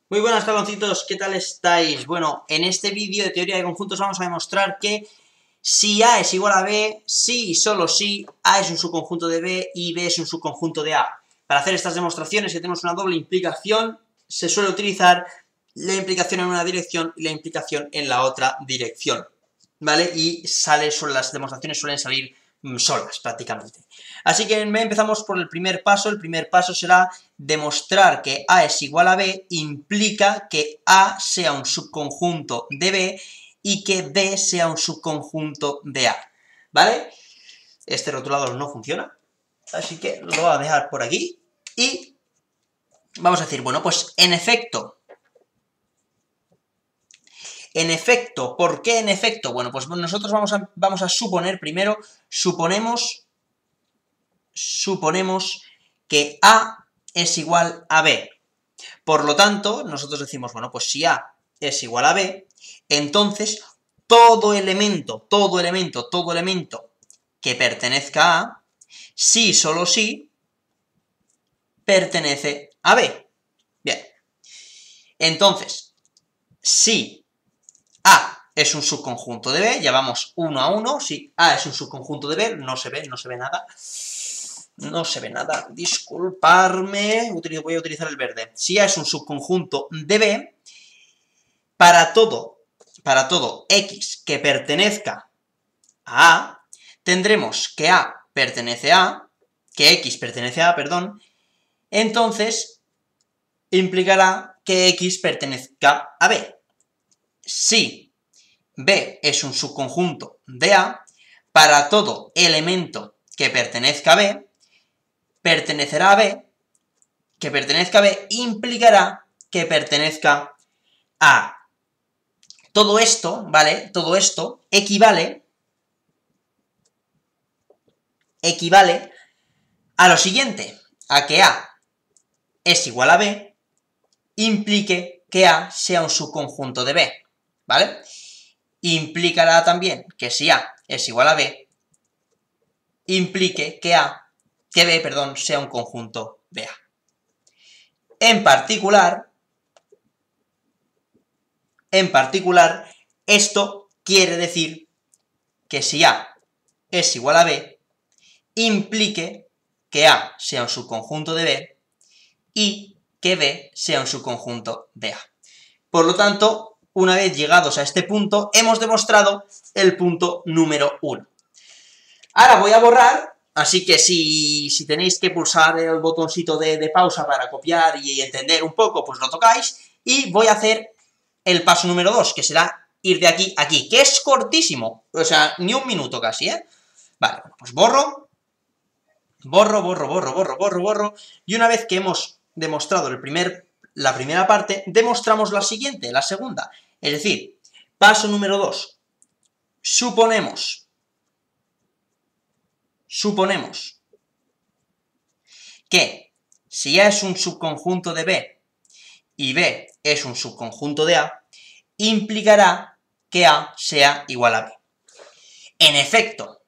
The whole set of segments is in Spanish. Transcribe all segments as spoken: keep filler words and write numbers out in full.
Muy buenas, cabroncitos, ¿qué tal estáis? Bueno, en este vídeo de teoría de conjuntos vamos a demostrar que si A es igual a B, sí y solo si A es un subconjunto de B y B es un subconjunto de A. Para hacer estas demostraciones, que tenemos una doble implicación, se suele utilizar la implicación en una dirección y la implicación en la otra dirección, ¿vale? Y sale, las demostraciones suelen salir solas, prácticamente. Así que empezamos por el primer paso. El primer paso será demostrar que A es igual a B, implica que A sea un subconjunto de B y que B sea un subconjunto de A, ¿vale? Este rotulador no funciona, así que lo voy a dejar por aquí y vamos a decir, bueno, pues en efecto, en efecto, ¿por qué en efecto? Bueno, pues nosotros vamos a, vamos a suponer primero, suponemos, suponemos que A es igual a B. Por lo tanto, nosotros decimos, bueno, pues si A es igual a B, entonces todo elemento, todo elemento, todo elemento que pertenezca a A, sí, solo sí, pertenece a B. Bien. Entonces, si A es un subconjunto de B, ya vamos uno a uno, si A es un subconjunto de B, no se ve, no se ve nada, no se ve nada, disculparme, voy a utilizar el verde. Si A es un subconjunto de B, para todo, para todo X que pertenezca a A, tendremos que A pertenece a A, que X pertenece a A, perdón, entonces implicará que X pertenezca a B. Si B es un subconjunto de A, para todo elemento que pertenezca a B, pertenecerá a B, que pertenezca a B implicará que pertenezca a A. Todo esto, ¿vale? Todo esto equivale, equivale a lo siguiente, a que A es igual a B, implique que A sea un subconjunto de B, ¿vale? Implicará también que si A es igual a B, implique que A, que B, perdón, sea un conjunto de A. En particular, en particular, esto quiere decir que si A es igual a B, implique que A sea un subconjunto de B y que B sea un subconjunto de A. Por lo tanto, una vez llegados a este punto, hemos demostrado el punto número uno. Ahora voy a borrar, así que si, si tenéis que pulsar el botoncito de, de pausa para copiar y entender un poco, pues lo tocáis, y voy a hacer el paso número dos, que será ir de aquí a aquí, que es cortísimo, o sea, ni un minuto casi, ¿eh? Vale, pues borro, borro, borro, borro, borro, borro, borro, y una vez que hemos demostrado el primer, la primera parte, demostramos la siguiente, la segunda. Es decir, paso número dos, suponemos, suponemos que si A es un subconjunto de B y B es un subconjunto de A, implicará que A sea igual a B. En efecto,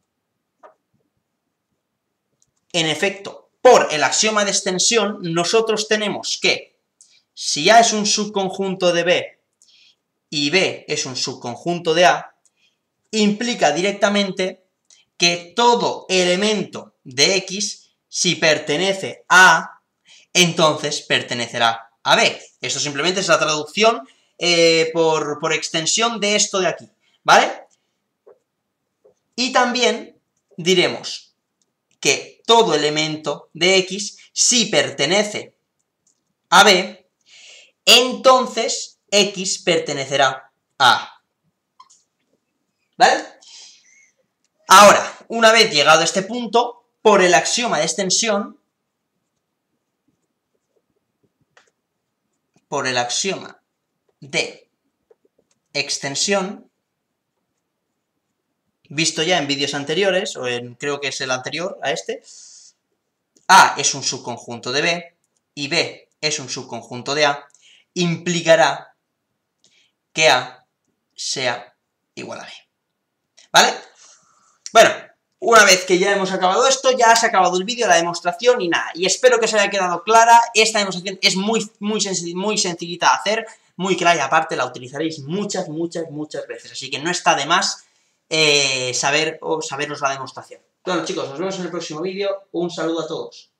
en efecto, por el axioma de extensión, nosotros tenemos que si A es un subconjunto de B y B es un subconjunto de A, implica directamente que todo elemento de X, si pertenece a A, entonces pertenecerá a B. Esto simplemente es la traducción eh, por, por extensión de esto de aquí, ¿vale? Y también diremos que todo elemento de X, si pertenece a B, entonces X pertenecerá a A. ¿Vale? Ahora, una vez llegado a este punto, por el axioma de extensión, por el axioma de extensión, visto ya en vídeos anteriores, o en, creo que es el anterior a este, A es un subconjunto de B y B es un subconjunto de A, implicará que A sea igual a B. ¿Vale? Bueno, Una vez que ya hemos acabado esto, ya se ha acabado el vídeo, la demostración y nada. Y espero que os haya quedado clara. Esta demostración es muy, muy, senc muy sencillita de hacer, muy clara, y aparte la utilizaréis muchas, muchas, muchas veces. Así que no está de más eh, saber o saberos la demostración. Bueno, chicos, nos vemos en el próximo vídeo. Un saludo a todos.